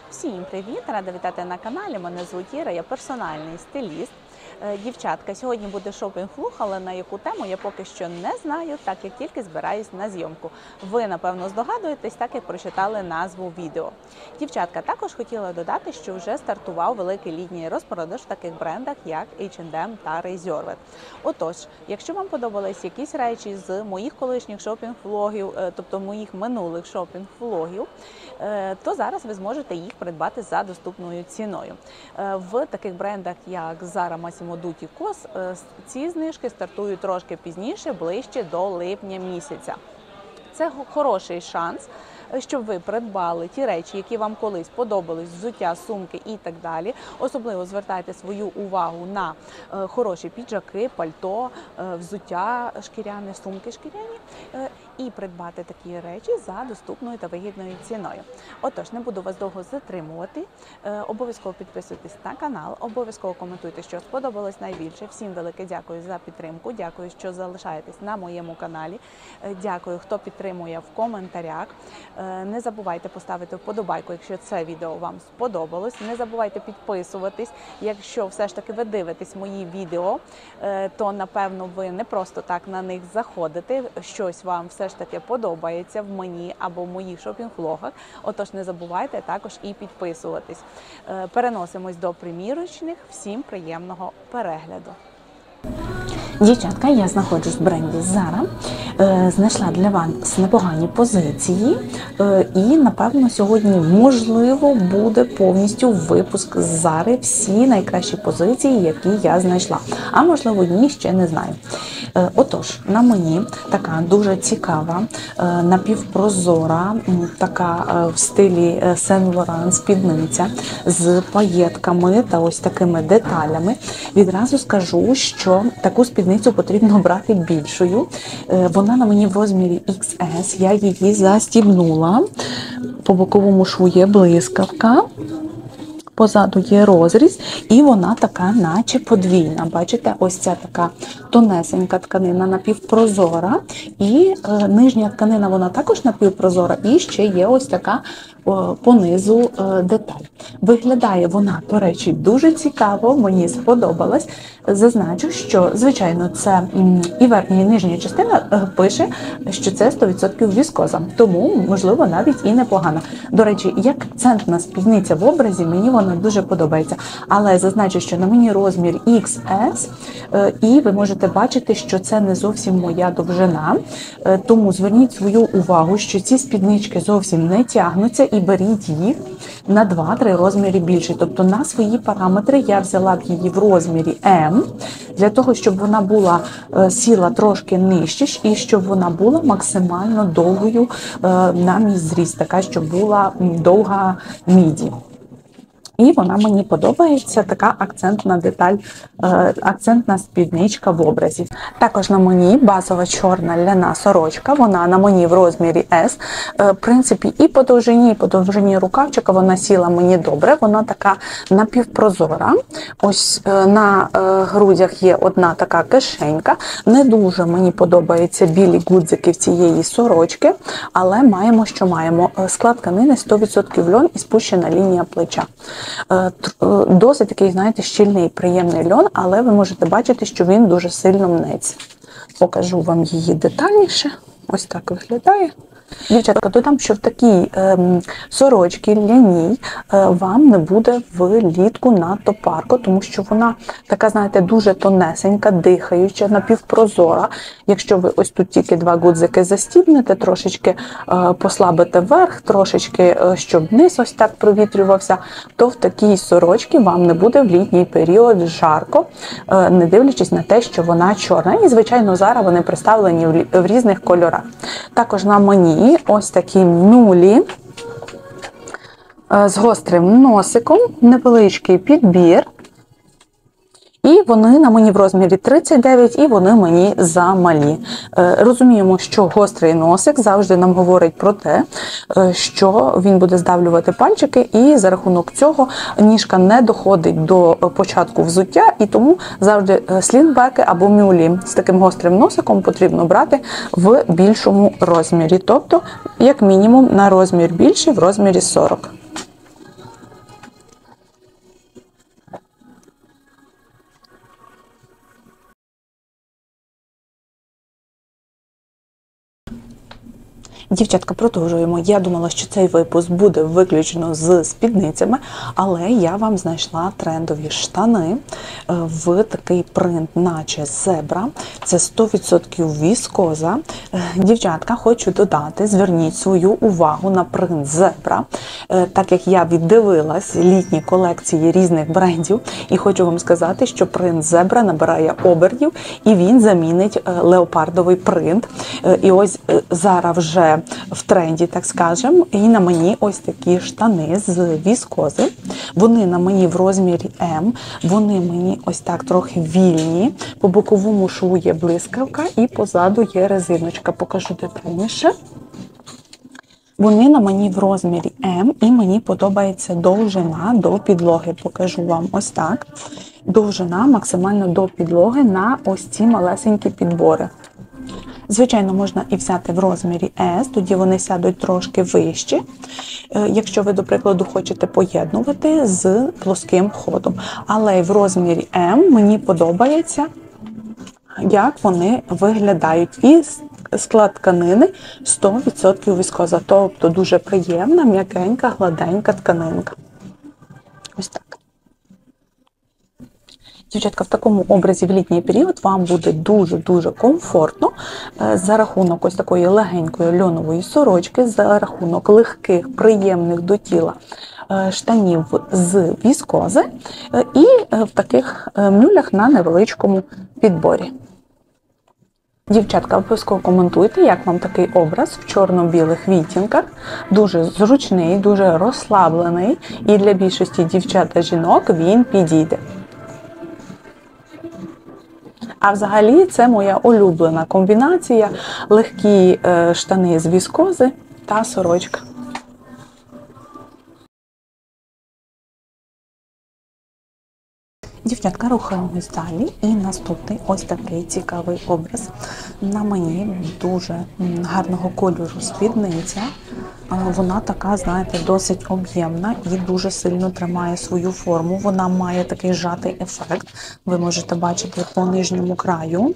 Всім привіт! Рада вітати на каналі. Мене звуть Іра, я персональний стиліст. Дівчатка, сьогодні буде шопінг-влог, але на яку тему я поки що не знаю, так як тільки збираюсь на зйомку. Ви, напевно, здогадуєтесь, так як прочитали назву відео. Дівчатка, також хотіла додати, що вже стартував великий літній розпродаж в таких брендах, як H&M та Reserved. Отож, якщо вам подобались якісь речі з моїх колишніх шопінг-влогів, тобто моїх минулих шопінг-влогів, то зараз ви зможете їх придбати за доступною ціною. В таких брендах, як Zara, Massimo Dutti, COS, ці знижки стартують трошки пізніше, ближче до липня місяця. Це хороший шанс, щоб ви придбали ті речі, які вам колись подобались, взуття, сумки і так далі. Особливо звертайте свою увагу на хороші піджаки, пальто, взуття шкіряне, сумки шкіряні і придбати такі речі за доступною та вигідною ціною. Отож, не буду вас довго затримувати. Обов'язково підписуйтесь на канал, обов'язково коментуйте, що сподобалось найбільше. Всім велике дякую за підтримку, дякую, що залишаєтесь на моєму каналі. Дякую, хто підтримує в коментарях. Не забувайте поставити вподобайку, якщо це відео вам сподобалось. Не забувайте підписуватись. Якщо все ж таки ви дивитесь мої відео, то, напевно, ви не просто так на них заходите. Щось вам все ж таки подобається в мені або в моїх шопінг-влогах. Отож, не забувайте також і підписуватись. Переносимось до примірочних. Всім приємного перегляду. Дівчатка, я знаходжусь в бренді Zara, знайшла для вас непогані позиції і, напевно, сьогодні, можливо, буде повністю випуск з Zara, всі найкращі позиції, які я знайшла. А можливо, ні, ще не знаю. Отож, на мені така дуже цікава, напівпрозора, така в стилі Saint Laurent спідниця з паєтками та ось такими деталями. Відразу скажу, що таку спідницю потрібно брати більшою. Вона на мені в розмірі XS, я її застібнула. По боковому шву є блискавка. Позаду є розріз, і вона така, наче подвійна. Бачите, ось ця така тонесенька тканина напівпрозора, і нижня тканина, вона також напівпрозора, і ще є ось така понизу деталь. Виглядає вона, до речі, дуже цікаво, мені сподобалась. Зазначу, що, звичайно, це і верхня, і нижня частина пише, що це 100% віскоза, тому, можливо, навіть і непогано. До речі, як акцентна спідниця в образі, мені вона дуже подобається. Але зазначу, що на мені розмір XS, і ви можете бачити, що це не зовсім моя довжина, тому зверніть свою увагу, що ці спіднички зовсім не тягнуться, і беріть їх на 2-3 розміри більше. Тобто на свої параметри я взяла б її в розмірі М, для того, щоб вона була сіла трошки нижче, і щоб вона була максимально довгою на мій зріст, така, щоб була довга міді. І вона мені подобається, така акцентна деталь, акцентна спідничка в образі. Також на мені базова чорна ляна сорочка, вона на мені в розмірі S. В принципі, і по довжині рукавчика вона сіла мені добре, вона така напівпрозора. Ось на грудях є одна така кишенька. Не дуже мені подобаються білі гудзики в цієї сорочки, але маємо, що маємо. Склад тканини 100% льон і спущена лінія плеча. Досить такий, знаєте, щільний, приємний льон, але ви можете бачити, що він дуже сильно мнеться. Покажу вам її детальніше. Ось так виглядає. Дівчатка, додам, що в такій сорочці ляній вам не буде влітку надто парко, тому що вона така, знаєте, дуже тонесенька, дихаюча, напівпрозора. Якщо ви ось тут тільки 2 гудзики застібнете, трошечки послабите вверх, трошечки, щоб низ ось так провітрювався, то в такій сорочці вам не буде в літній період жарко, не дивлячись на те, що вона чорна. І, звичайно, зараз вони представлені в різних кольорах. Також на мені ось такі нулі з гострим носиком, невеличкий підбір. І вони на мені в розмірі 39, і вони мені замалі. Розуміємо, що гострий носик завжди нам говорить про те, що він буде здавлювати пальчики, і за рахунок цього ніжка не доходить до початку взуття, і тому завжди слінгбеки або мюлі з таким гострим носиком потрібно брати в більшому розмірі. Тобто, як мінімум, на розмір більший, в розмірі 40. Дівчатка, продовжуємо. Я думала, що цей випуск буде виключно з спідницями, але я вам знайшла трендові штани в такий принт, наче зебра. Це 100% віскоза. Дівчатка, хочу додати, зверніть свою увагу на принт зебра, так як я віддивилась літні колекції різних брендів, і хочу вам сказати, що принт зебра набирає обертів, і він замінить леопардовий принт. І ось зараз вже в тренді, так скажемо, і на мені ось такі штани з віскози. Вони на мені в розмірі М, вони мені ось так трохи вільні, по боковому шву є блискавка і позаду є резиночка. Покажу детальніше. Вони на мені в розмірі М, і мені подобається довжина до підлоги. Покажу вам ось так. Довжина максимально до підлоги на ось ці малесенькі підбори. Звичайно, можна і взяти в розмірі S, тоді вони сядуть трошки вище, якщо ви, до прикладу, хочете поєднувати з плоским ходом. Але в розмірі M мені подобається, як вони виглядають. І склад тканини 100% віскоза, тобто дуже приємна, м'якенька, гладенька тканинка. Ось так. Дівчатка, в такому образі в літній період вам буде дуже-дуже комфортно за рахунок ось такої легенької льонової сорочки, за рахунок легких, приємних до тіла штанів з віскози і в таких мюлях на невеличкому підборі. Дівчатка, обов'язково коментуйте, як вам такий образ в чорно-білих відтінках. Дуже зручний, дуже розслаблений, і для більшості дівчат та жінок він підійде. А взагалі це моя улюблена комбінація – легкі штани з віскози та сорочка. Дівчатка, рухаємось далі, і наступний ось такий цікавий образ. На мені дуже гарного кольору спідниця. Вона така, знаєте, досить об'ємна і дуже сильно тримає свою форму. Вона має такий жатий ефект, ви можете бачити по нижньому краю.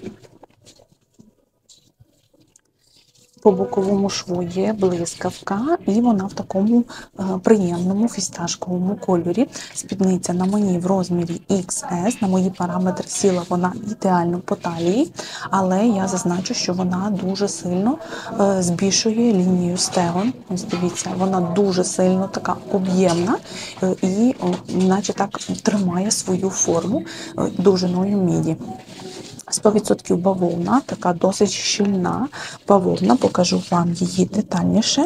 По боковому шву є блискавка, і вона в такому приємному фісташковому кольорі. Спідниця на мені в розмірі XS, на мої параметри сіла вона ідеально по талії, але я зазначу, що вона дуже сильно збільшує лінію стегон. Ось дивіться, вона дуже сильно така об'ємна і наче так тримає свою форму довжиною міді. 100% бавовна, така досить щільна бавовна, покажу вам її детальніше.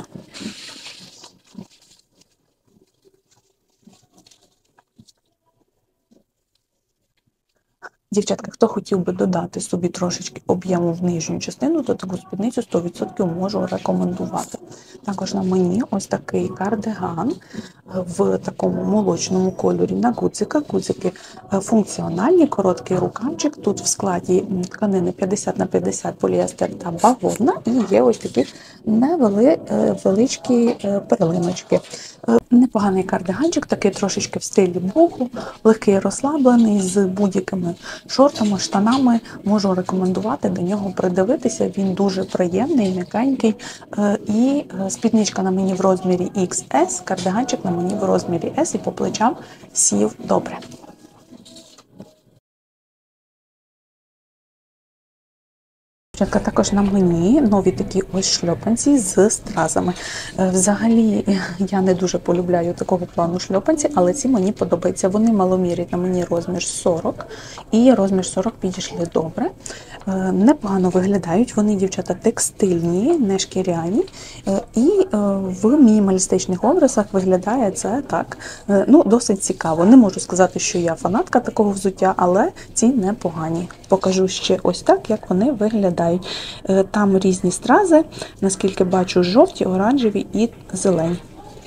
Дівчатка, хто хотів би додати собі трошечки об'єму в нижню частину, то таку спідницю 100% можу рекомендувати. Також на мені ось такий кардиган в такому молочному кольорі на гудзиках. Гудзики функціональні, короткий рукавчик. Тут в складі тканини 50/50 поліестер та бавовна, і є ось такі невеличкі перлиночки. Непоганий кардиганчик, такий трошечки в стилі боху, легкий, розслаблений, з будь-якими шортами, штанами. Можу рекомендувати до нього придивитися, він дуже приємний, м'якенький. І спідничка на мені в розмірі XS, кардиганчик на мені в розмірі S, і по плечам сів добре. Також на мені нові такі ось шльопанці з стразами. Взагалі, я не дуже полюбляю такого плану шльопанці, але ці мені подобаються. Вони маломірять, на мені розмір 40, і розмір 40 підійшли добре. Непогано виглядають, вони, дівчата, текстильні, не шкіряні, і в мінімалістичних образах виглядає це так, досить цікаво. Не можу сказати, що я фанатка такого взуття, але ці непогані. Покажу ще ось так, як вони виглядають. Там різні стрази, наскільки бачу, жовті, оранжеві і зелені.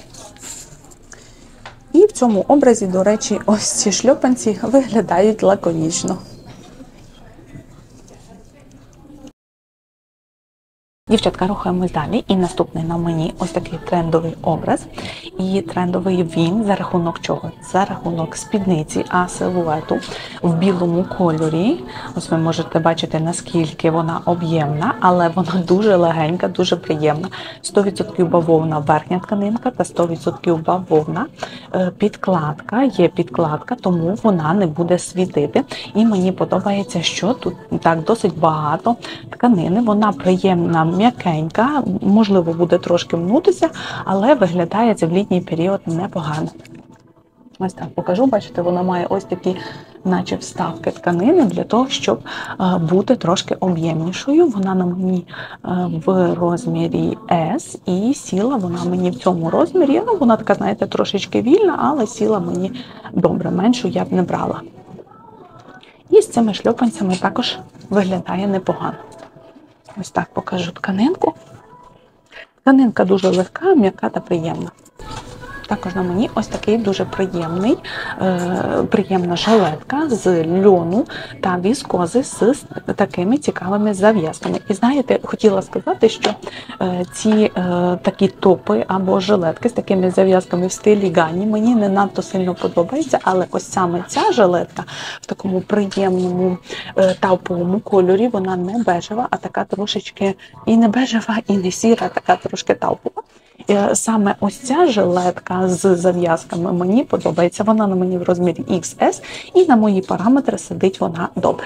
І в цьому образі, до речі, ось ці шльопанці виглядають лаконічно. Дівчатка, рухаємось далі, і наступний на мені ось такий трендовий образ. І трендовий він за рахунок чого? За рахунок спідниці А-силуету в білому кольорі. Ось ви можете бачити, наскільки вона об'ємна, але вона дуже легенька, дуже приємна. 100% бавовна верхня тканинка та 100% бавовна підкладка. Є підкладка, тому вона не буде світити. І мені подобається, що тут так досить багато тканини. Вона приємна, м'якенька, можливо, буде трошки мнутися, але виглядає це в літній період непогано. Ось так покажу, бачите, вона має ось такі, наче вставки тканини для того, щоб бути трошки об'ємнішою. Вона на мені в розмірі S і сіла вона мені в цьому розмірі. Ну, вона така, знаєте, трошечки вільна, але сіла мені добре, меншу я б не брала. І з цими шльопанцями також виглядає непогано. Ось так покажу тканинку. Тканинка дуже легка, м'яка та приємна. Також на мені ось такий дуже приємна жилетка з льону та віскози з такими цікавими зав'язками. І знаєте, хотіла сказати, що ці такі топи або жилетки з такими зав'язками в стилі Гані мені не надто сильно подобаються, але ось саме ця жилетка в такому приємному тауповому кольорі, вона не бежева, а така трошечки і не бежева, і не сіра, така трошки таупова. Саме ось ця жилетка з зав'язками мені подобається. Вона на мені в розмірі XS і на мої параметри сидить вона добре.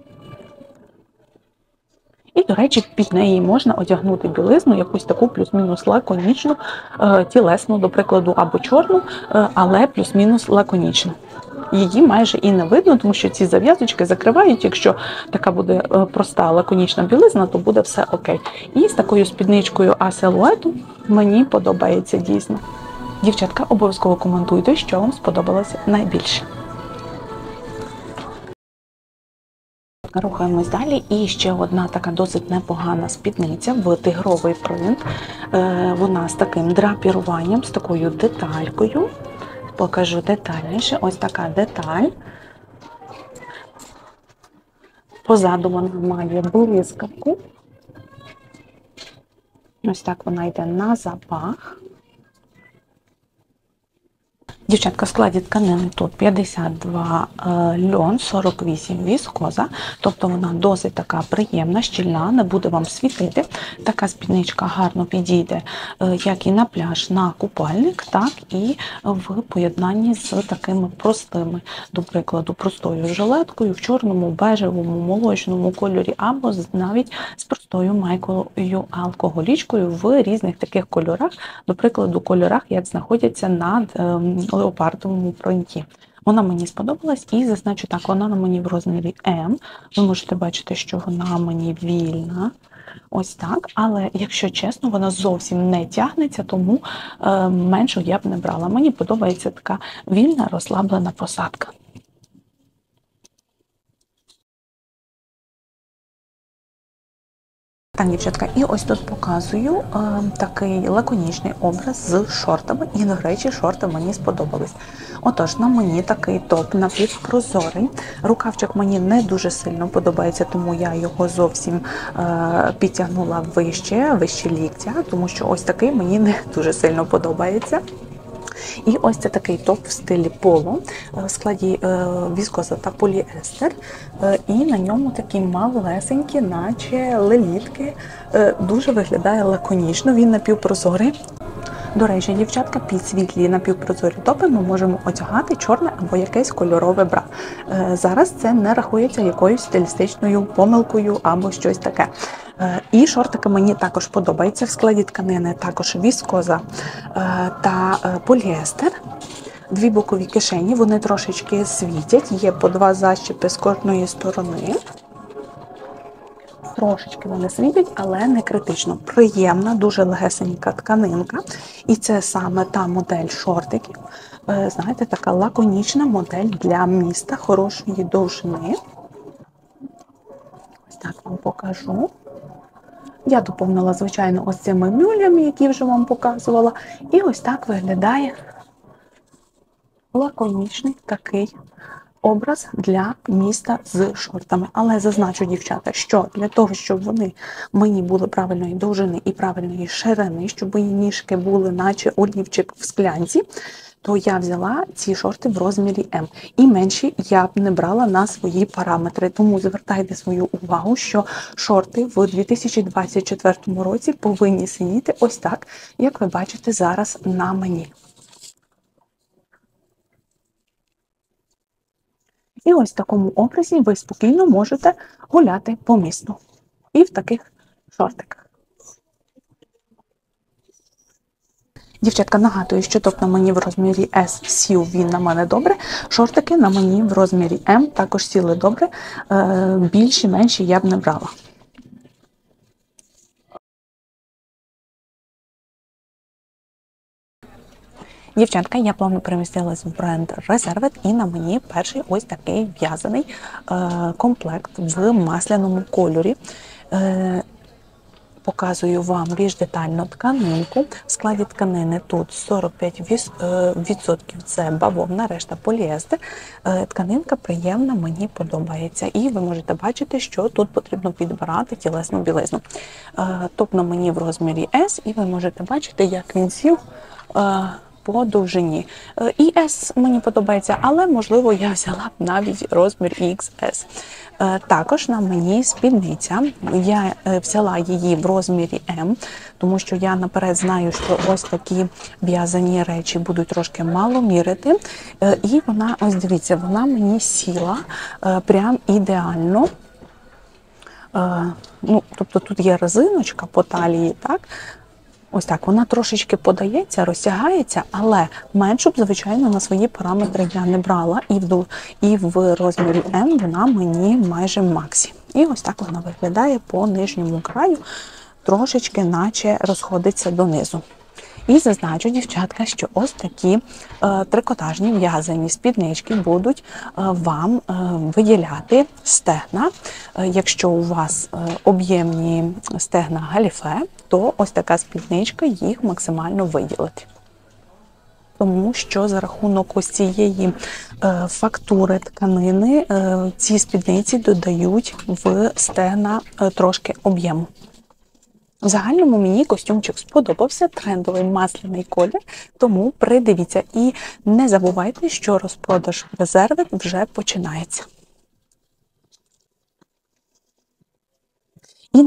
І, до речі, під неї можна одягнути білизну, якусь таку плюс-мінус лаконічну, тілесну, до прикладу, або чорну, але плюс-мінус лаконічну. Її майже і не видно, тому що ці зав'язочки закривають. Якщо така буде проста лаконічна білизна, то буде все окей. І з такою спідничкою А-силуету мені подобається дійсно. Дівчатка, обов'язково коментуйте, що вам сподобалося найбільше. Рухаємось далі. І ще одна така досить непогана спідниця в тигровий принт. Вона з таким драпіруванням, з такою деталькою. Покажу детальніше. Ось така деталь. Позаду вона має блискавку. Ось так вона йде на запах. Дівчатка, в складі тканини тут 52 льон, 48 віскоза, тобто вона досить така приємна, щільна, не буде вам світити. Така спідничка гарно підійде як і на пляж, на купальник, так і в поєднанні з такими простими, до прикладу, простою жилеткою в чорному, бежевому, молочному кольорі, або навіть з простою майкою алкоголічкою в різних таких кольорах, до прикладу, кольорах, як знаходяться на леопардовому принті. Вона мені сподобалась і зазначу так, вона на мені в розмірі М. Ви можете бачити, що вона мені вільна. Ось так, але, якщо чесно, вона зовсім не тягнеться, тому меншу я б не брала. Мені подобається така вільна, розслаблена посадка. Так, дівчатка, і ось тут показую такий лаконічний образ з шортами. І, до речі, шорти мені сподобались. Отож, на мені такий топ напівпрозорий. Рукавчик мені не дуже сильно подобається, тому я його зовсім підтягнула вище ліктя, тому що ось такий мені не дуже сильно подобається. І ось це такий топ в стилі поло, в складі віскоза та поліестер, і на ньому такі малесенькі, наче лелітки. Дуже виглядає лаконічно, він напівпрозорий. До речі, дівчатка, під світлі напівпрозорі топи ми можемо одягати чорне або якесь кольорове бра. Зараз це не рахується якоюсь стилістичною помилкою або щось таке. І шортики мені також подобаються. В складі тканини також віскоза та поліестер. Дві бокові кишені, вони трошечки світять, є по два защіпи з кожної сторони. Трошечки вони світять, але не критично. Приємна, дуже легесенька тканинка. І це саме та модель шортиків. Знаєте, така лаконічна модель для міста, хорошої довжини. Ось так вам покажу. Я доповнила, звичайно, ось цими мюлями, які вже вам показувала. І ось так виглядає лаконічний такий образ для міста з шортами. Але зазначу, дівчата, що для того, щоб вони мені були правильної довжини і правильної ширини, щоб мої ніжки були наче олівчик в склянці, то я взяла ці шорти в розмірі М. І менші я б не брала на свої параметри. Тому звертайте свою увагу, що шорти в 2024 році повинні сидіти ось так, як ви бачите зараз на мені. І ось в такому образі ви спокійно можете гуляти по місту. І в таких шортиках. Дівчатка, нагадую, що топ на мені в розмірі S сів він на мене добре, шортики на мені в розмірі M також сіли добре, більші, менші я б не брала. Дівчатка, я плавно перемістилась в бренд Reserved і на мені перший ось такий в'язаний комплект в масляному кольорі. Показую вам більш детально тканинку. В складі тканини тут 45% це бавовна, решта поліестер. Тканинка приємна, мені подобається. І ви можете бачити, що тут потрібно підбирати тілесну білизну. Топ на мені в розмірі S, і ви можете бачити, як він сів по довжині. І S мені подобається, але, можливо, я взяла б навіть розмір XS. Також на мені спідниця. Я взяла її в розмірі М, тому що я наперед знаю, що ось такі в'язані речі будуть трошки мало мірити. І вона, ось дивіться, вона мені сіла прям ідеально. Ну, тобто тут є резиночка по талії, так? Ось так, вона трошечки подається, розтягається, але меншу б, звичайно, на свої параметри я не брала. І в розмірі М вона мені майже максі. І ось так вона виглядає по нижньому краю, трошечки наче розходиться донизу. І зазначу, дівчатка, що ось такі трикотажні в'язані спіднички будуть вам виділяти стегна. Якщо у вас об'ємні стегна галіфе, то ось така спідничка їх максимально виділить. Тому що за рахунок ось цієї фактури тканини ці спідниці додають в стегна трошки об'єму. В загальному мені костюмчик сподобався, трендовий масляний колір, тому придивіться. І не забувайте, що розпродаж Reserved вже починається. І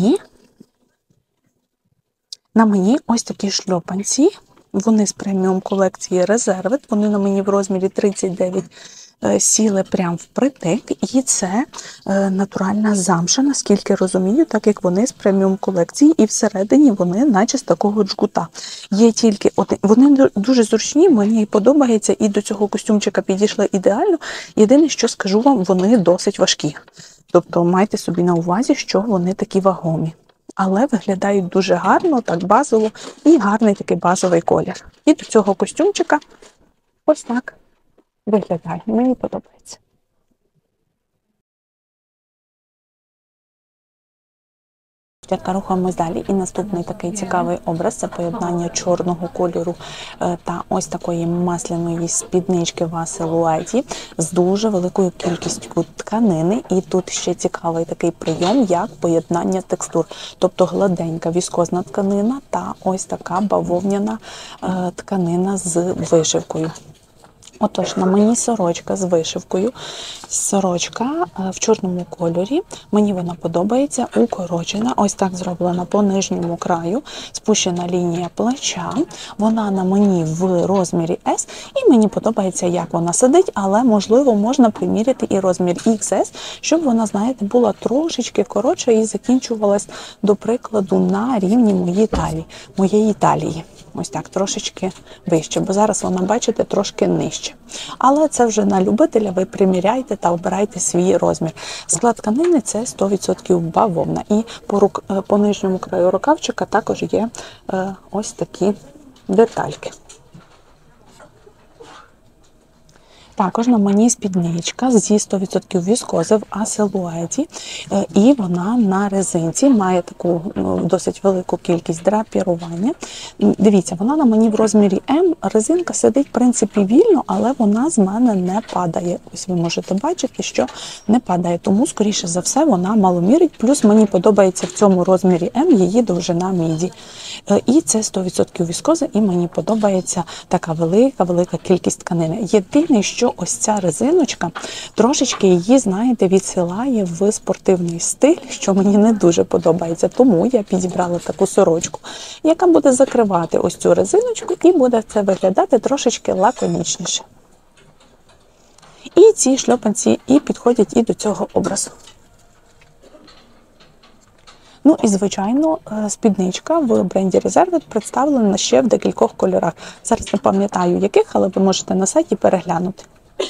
на мені ось такі шльопанці. Вони з преміум колекції Reserved, вони на мені в розмірі 39 сіли прям впритик, і це натуральна замша, наскільки розумію, так як вони з преміум колекції, і всередині вони наче з такого джгута. Є тільки вони дуже зручні, мені подобається, і до цього костюмчика підійшли ідеально. Єдине, що скажу вам, вони досить важкі. Тобто майте собі на увазі, що вони такі вагомі. Але виглядають дуже гарно, так базово, і гарний такий базовий колір. І до цього костюмчика ось так виглядає. Мені подобається. Дівчатка, рухаємось далі. І наступний такий цікавий образ – це поєднання чорного кольору та ось такої масляної спіднички в силуеті з дуже великою кількістю тканини. І тут ще цікавий такий прийом, як поєднання текстур. Тобто гладенька віскозна тканина та ось така бавовняна тканина з вишивкою. Отож, на мені сорочка з вишивкою. Сорочка в чорному кольорі. Мені вона подобається, укорочена. Ось так зроблена по нижньому краю. Спущена лінія плеча. Вона на мені в розмірі S. І мені подобається, як вона сидить, але, можливо, можна приміряти і розмір XS, щоб вона, знаєте, була трошечки коротша і закінчувалась, до прикладу, на рівні моєї талії. Ось так, трошечки вище, бо зараз вона, бачите, трошки нижче. Але це вже на любителя, ви приміряйте та обирайте свій розмір. Склад тканини – це 100% бавовна. І по нижньому краю рукавчика також є ось такі детальки. Також на мені спідничка зі 100% віскози в А-силуеті, і вона на резинці, має таку досить велику кількість драпірування. Дивіться, вона на мені в розмірі М, резинка сидить в принципі вільно, але вона з мене не падає. Ось ви можете бачити, що не падає, тому, скоріше за все, вона маломірить, плюс мені подобається в цьому розмірі М її довжина міді. І це 100% віскози, і мені подобається така велика кількість тканини. Єдине, що ось ця резиночка трошечки її, знаєте, відсилає в спортивний стиль, що мені не дуже подобається. Тому я підібрала таку сорочку, яка буде закривати ось цю резиночку і буде це виглядати трошечки лаконічніше. І ці шльопанці і підходять і до цього образу. Ну і, звичайно, спідничка в бренді Reserved представлена ще в декількох кольорах. Зараз не пам'ятаю яких, але ви можете на сайті переглянути.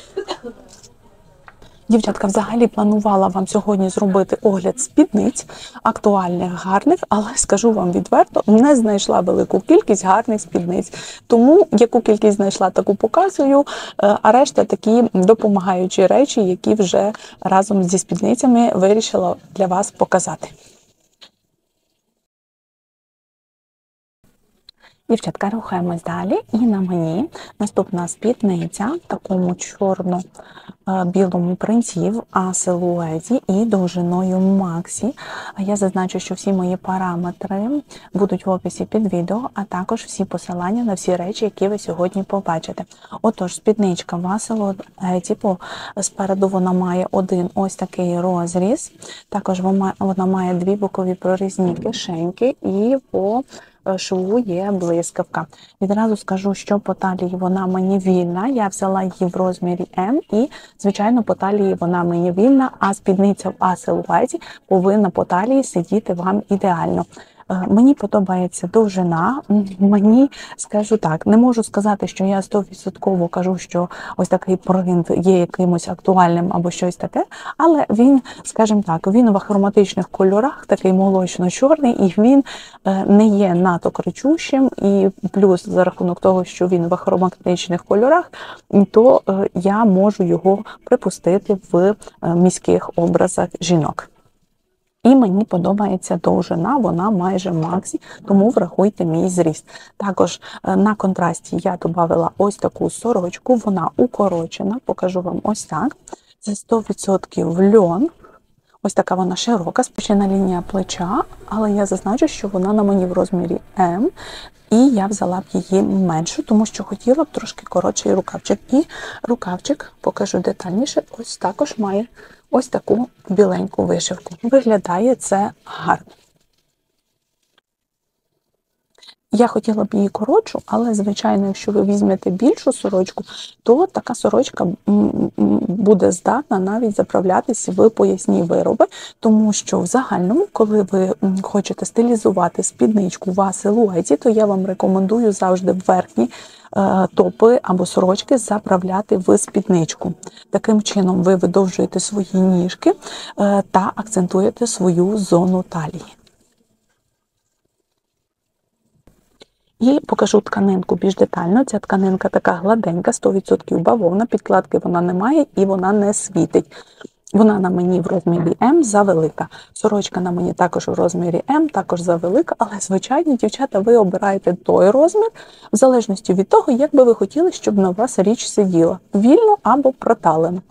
Дівчатка, взагалі планувала вам сьогодні зробити огляд спідниць, актуальних, гарних, але скажу вам відверто, не знайшла велику кількість гарних спідниць. Тому яку кількість знайшла, таку показую, а решта такі допомагаючі речі, які вже разом зі спідницями вирішила для вас показати. Дівчатка, рухаємось далі, і на мені наступна спідниця в такому чорно-білому принті в А-силуеті і довжиною Максі. Я зазначу, що всі мої параметри будуть в описі під відео, а також всі посилання на всі речі, які ви сьогодні побачите. Отож, спідничка в А-силуеті, спереду вона має один ось такий розріз, також вона має дві бокові прорізні кишеньки і по шву є блискавка. Відразу скажу, що по талії вона мені вільна. Я взяла її в розмірі М і, звичайно, по талії вона мені вільна, а спідниця в А-силуеті повинна по талії сидіти вам ідеально. Мені подобається довжина, мені, скажу так, не можу сказати, що я 100% кажу, що ось такий принт є якимось актуальним або щось таке, але він, скажімо так, він в ахроматичних кольорах, такий молочно-чорний, і він не є надто кричущим, і плюс за рахунок того, що він в ахроматичних кольорах, то я можу його припустити в міських образах жінок. І мені подобається довжина, вона майже Максі, тому врахуйте мій зріст. Також на контрасті я додала ось таку сорочку, вона укорочена, покажу вам ось так. Це 100% льон. Ось така вона широка, спущена лінія плеча, але я зазначу, що вона на мені в розмірі М. І я взяла б її меншу, тому що хотіла б трошки коротший рукавчик. І рукавчик, покажу детальніше, ось також має ось таку біленьку вишивку. Виглядає це гарно. Я хотіла б її коротшу, але, звичайно, якщо ви візьмете більшу сорочку, то така сорочка буде здатна навіть заправлятися в поясні вироби, тому що в загальному, коли ви хочете стилізувати спідничку в А-силуеті, то я вам рекомендую завжди верхні топи або сорочки заправляти в спідничку. Таким чином ви видовжуєте свої ніжки та акцентуєте свою зону талії. І покажу тканинку більш детально. Ця тканинка така гладенька, 100% бавовна, підкладки вона не має і вона не світить. Вона на мені в розмірі М завелика. Сорочка на мені також в розмірі М, також завелика, але, звичайно, дівчата, ви обираєте той розмір, в залежності від того, як би ви хотіли, щоб на вас річ сиділа. Вільно або проталено.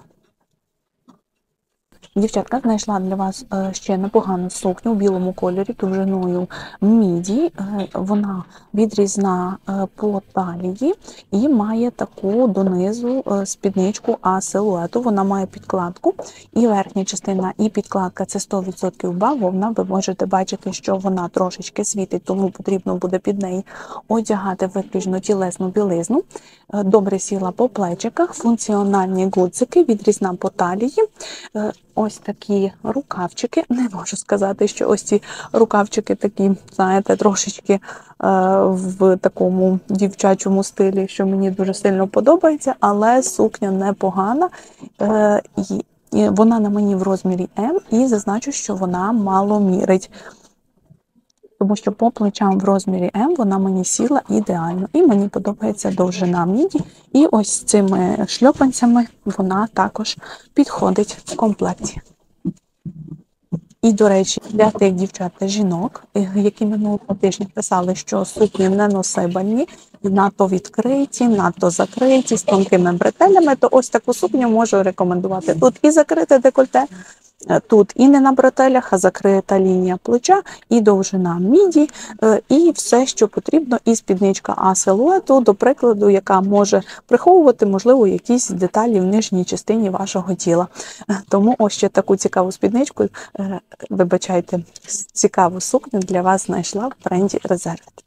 Дівчатка, знайшла для вас ще непогану сукню в білому кольорі, довжиною міді. Вона відрізна по талії і має таку донизу спідничку А-силуету. Вона має підкладку, і верхня частина, і підкладка – це 100% бавовна. Ви можете бачити, що вона трошечки світить, тому потрібно буде під неї одягати виключно тілесну білизну. Добре сіла по плечиках, функціональні гудзики, відрізна по талії. Ось такі рукавчики. Не можу сказати, що ось ці рукавчики такі, знаєте, трошечки в такому дівчачому стилі, що мені дуже сильно подобається, але сукня непогана. І вона на мені в розмірі М, і зазначу, що вона мало мірить. тому що по плечам в розмірі М вона мені сіла ідеально. І мені подобається довжина міді. І ось з цими шльопанцями вона також підходить в комплекті. І, до речі, для тих дівчат та жінок, які минулого тижня писали, що сукні не носибельні, надто відкриті, надто закриті, з тонкими бретелями, то ось таку сукню можу рекомендувати. Тут і закрите декольте, тут і не на бретелях, а закрита лінія плеча, і довжина міді, і все, що потрібно, і спідничка А-силуету, до прикладу, яка може приховувати, можливо, якісь деталі в нижній частині вашого тіла. Тому ось ще таку цікаву спідничку, вибачайте, цікаву сукню для вас знайшла в бренді Reserved.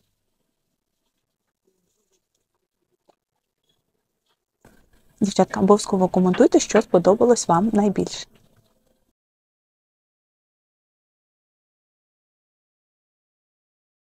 Дівчатка, обов'язково коментуйте, що сподобалось вам найбільше.